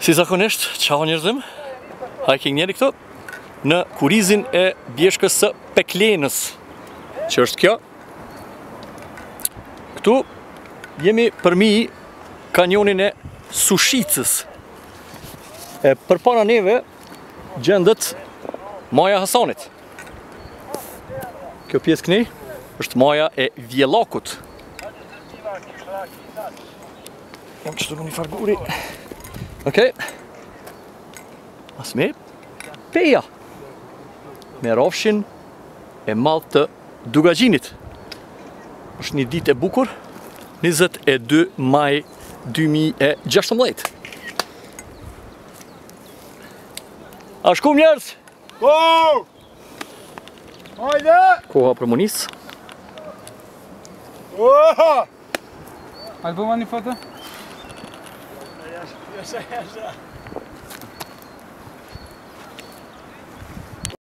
Si zakonisht, çao njerëzim, hiking njeri këtu, në kurizin e bjeshkës së Peklenës, që është kjo. Këtu jemi përmi kanjonin e Sushicës. E përpara neve gjendet Maja Hasanit. Kjo pjesë këni është Maja e Vjellakut. Jam që të një farguri. Okej. Asme peja. Me rafshin e madh të Dugagjinit. Është një ditë e bukur, 22 maj 2016. A shkum njerëz? Po! Hajde! Koha për munis. Oha! Hajde bëma një foto? Jasha.